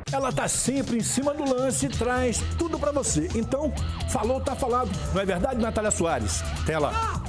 ela tá sempre em cima do lance e traz tudo pra você. Então, falou, tá falado. Não é verdade, Natália Soares? Até lá.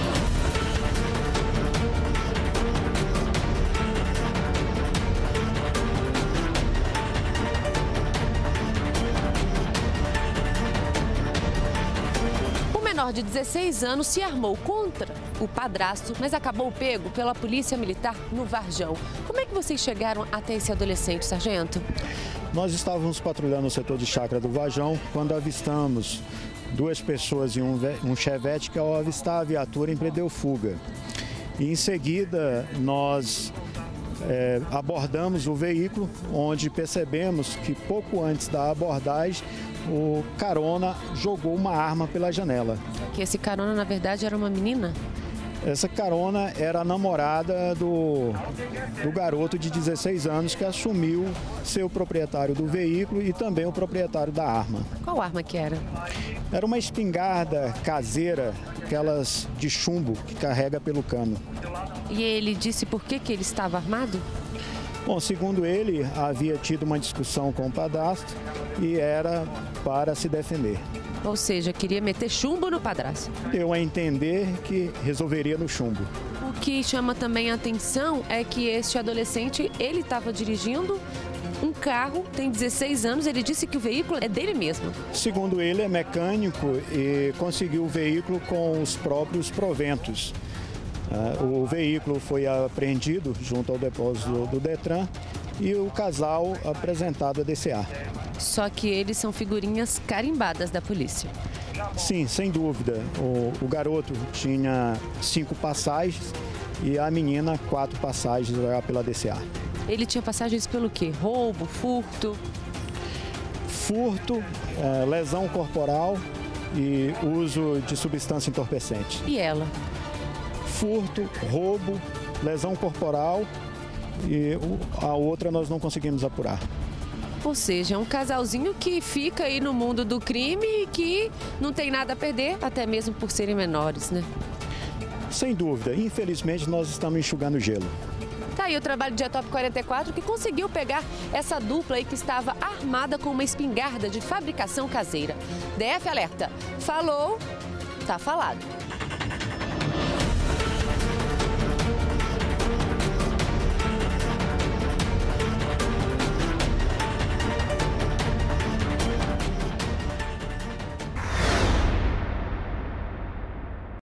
O menor de 16 anos se armou contra o padrasto, mas acabou pego pela polícia militar no Varjão. Como é que vocês chegaram até esse adolescente, sargento? Nós estávamos patrulhando o setor de chácara do Varjão quando avistamos duas pessoas em um chevette que, ao avistar a viatura, empreendeu fuga. E em seguida nós abordamos o veículo, onde percebemos que pouco antes da abordagem o carona jogou uma arma pela janela. Que esse carona, na verdade, era uma menina? Essa carona era a namorada do garoto de 16 anos que assumiu ser o proprietário do veículo e também o proprietário da arma. Qual arma que era? Era uma espingarda caseira, aquelas de chumbo que carrega pelo cano. E ele disse por que ele estava armado? Bom, segundo ele, havia tido uma discussão com o padrasto e era para se defender. Ou seja, queria meter chumbo no padrasto. Deu a entender que resolveria no chumbo. O que chama também a atenção é que este adolescente, ele estava dirigindo um carro, tem 16 anos, ele disse que o veículo é dele mesmo. Segundo ele, é mecânico e conseguiu o veículo com os próprios proventos. O veículo foi apreendido junto ao depósito do Detran e o casal apresentado à DCA. Só que eles são figurinhas carimbadas da polícia. Sim, sem dúvida. O garoto tinha 5 passagens e a menina 4 passagens pela DCA. Ele tinha passagens pelo quê? Roubo, furto? Furto, lesão corporal e uso de substância entorpecente. E ela? Furto, roubo, lesão corporal e a outra nós não conseguimos apurar. Ou seja, é um casalzinho que fica aí no mundo do crime e que não tem nada a perder, até mesmo por serem menores, né? Sem dúvida. Infelizmente, nós estamos enxugando gelo. Tá aí o trabalho de Etop 44 que conseguiu pegar essa dupla aí que estava armada com uma espingarda de fabricação caseira. DF Alerta. Falou, tá falado.